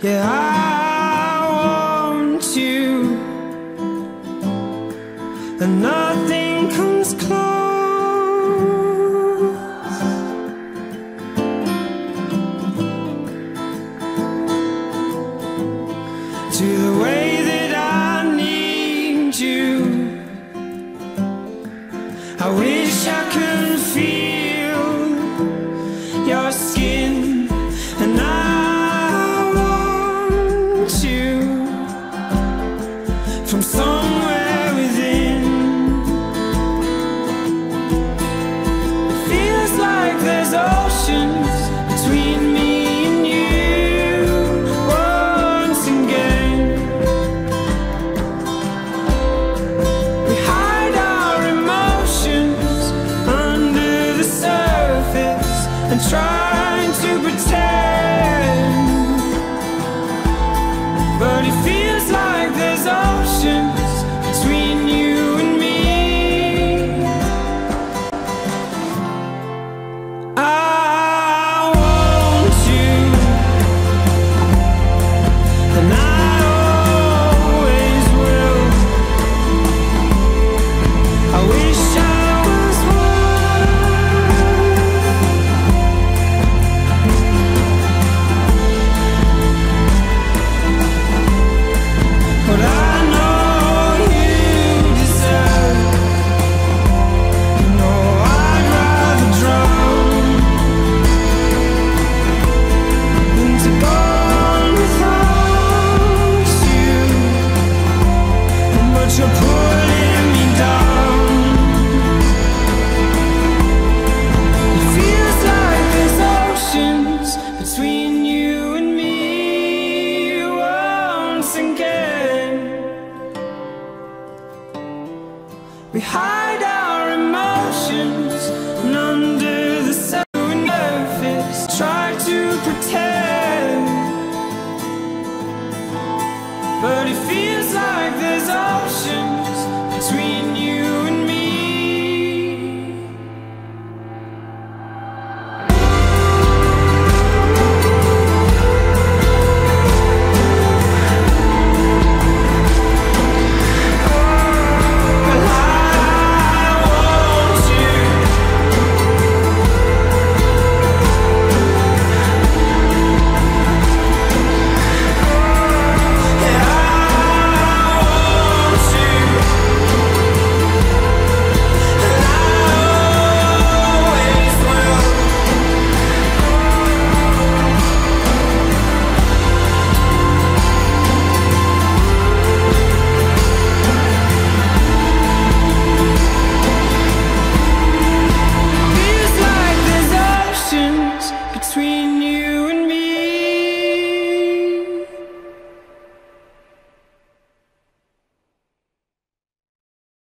Yeah, I want you, and nothing comes close to the way that I need you. I wish I could feel your skin, and I want you from somewhere within. It feels like there's oceans between me and you once again. We hide our emotions under the surface and trying to pretend, but it feels like there's oceans between you and me. I want you, and I always will. I wish I was what I know you deserve. You know I'd rather drown than to go on without you. But you're pulling me down. It feels like there's oceans between you and me once again. We hide our emotions and under the surface try to pretend, but it feels like there's oceans between